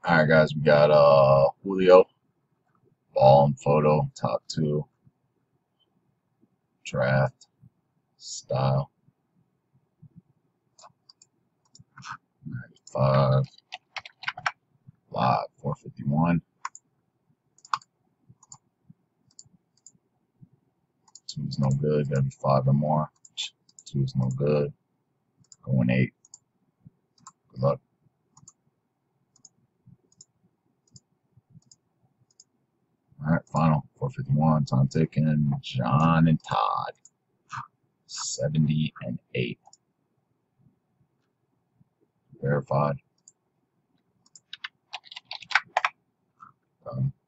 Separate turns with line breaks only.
Alright guys, we got Julio, ball and photo, top two, draft, style, 95, live, 451. Two is no good, gotta be five or more. Two is no good. Going eight. Good luck. Alright, final. 451. Time ticking. John and Todd. 70 and 8. Verified. Done.